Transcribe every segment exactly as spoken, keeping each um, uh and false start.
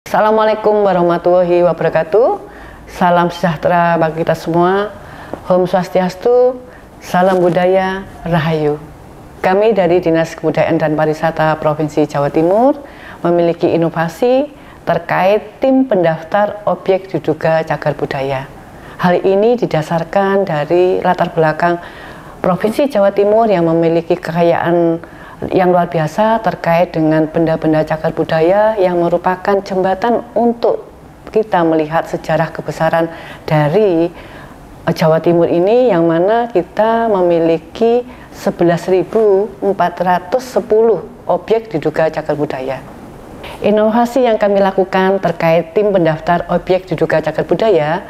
Assalamualaikum warahmatullahi wabarakatuh. Salam sejahtera bagi kita semua. Om Swastiastu, salam budaya, rahayu. Kami dari Dinas Kebudayaan dan Pariwisata Provinsi Jawa Timur memiliki inovasi terkait tim pendaftar objek diduga cagar budaya. Hal ini didasarkan dari latar belakang Provinsi Jawa Timur yang memiliki kekayaan yang luar biasa terkait dengan benda-benda cagar budaya yang merupakan jembatan untuk kita melihat sejarah kebesaran dari Jawa Timur ini, yang mana kita memiliki sebelas ribu empat ratus sepuluh objek diduga cagar budaya. Inovasi yang kami lakukan terkait tim pendaftar objek diduga cagar budaya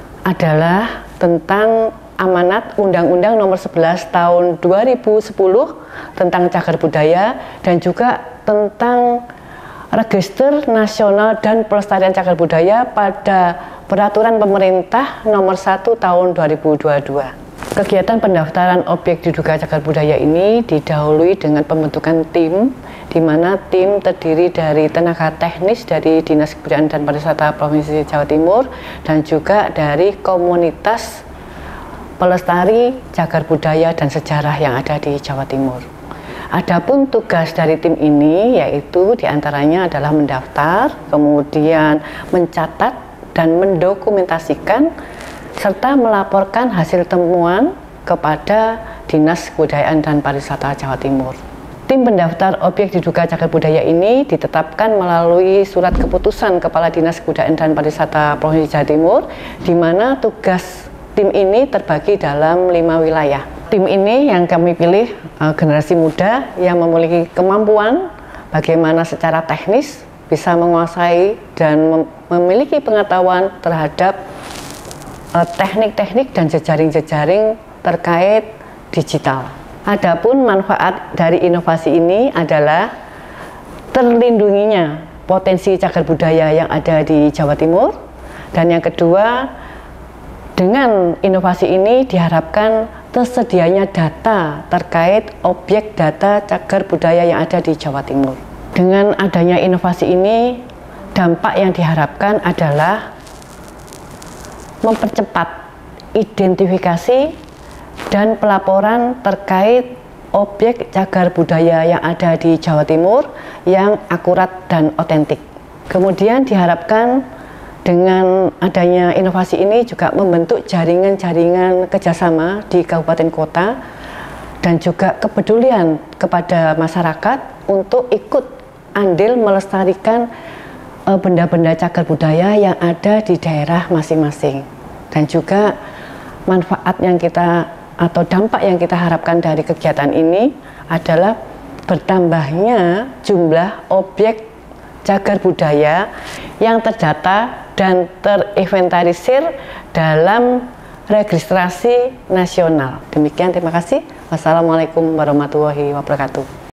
adalah tentang amanat Undang-Undang Nomor sebelas Tahun dua ribu sepuluh tentang cagar budaya, dan juga tentang Register Nasional dan Pelestarian Cagar Budaya pada Peraturan Pemerintah Nomor satu Tahun dua ribu dua puluh dua. Kegiatan pendaftaran objek diduga cagar budaya ini didahului dengan pembentukan tim, di mana tim terdiri dari tenaga teknis dari Dinas Kebudayaan dan Pariwisata Provinsi Jawa Timur dan juga dari komunitas pelestari cagar budaya dan sejarah yang ada di Jawa Timur. Adapun tugas dari tim ini yaitu diantaranya adalah mendaftar, kemudian mencatat dan mendokumentasikan, serta melaporkan hasil temuan kepada Dinas Kebudayaan dan Pariwisata Jawa Timur. Tim pendaftar objek diduga cagar budaya ini ditetapkan melalui surat keputusan Kepala Dinas Kebudayaan dan Pariwisata Provinsi Jawa Timur, di mana tugas tim ini terbagi dalam lima wilayah. Tim ini yang kami pilih uh, generasi muda yang memiliki kemampuan bagaimana secara teknis bisa menguasai dan mem memiliki pengetahuan terhadap teknik-teknik uh, dan jejaring-jejaring terkait digital. Adapun manfaat dari inovasi ini adalah terlindunginya potensi cagar budaya yang ada di Jawa Timur, dan yang kedua, dengan inovasi ini diharapkan tersedianya data terkait objek data cagar budaya yang ada di Jawa Timur. Dengan adanya inovasi ini, dampak yang diharapkan adalah mempercepat identifikasi dan pelaporan terkait objek cagar budaya yang ada di Jawa Timur yang akurat dan otentik. Kemudian diharapkan dengan adanya inovasi ini juga membentuk jaringan-jaringan kerjasama di kabupaten kota dan juga kepedulian kepada masyarakat untuk ikut andil melestarikan benda-benda cagar budaya yang ada di daerah masing-masing. Dan juga manfaat yang kita atau dampak yang kita harapkan dari kegiatan ini adalah bertambahnya jumlah objek cagar budaya yang terdata dan terinventarisir dalam registrasi nasional. Demikian, terima kasih. Wassalamualaikum warahmatullahi wabarakatuh.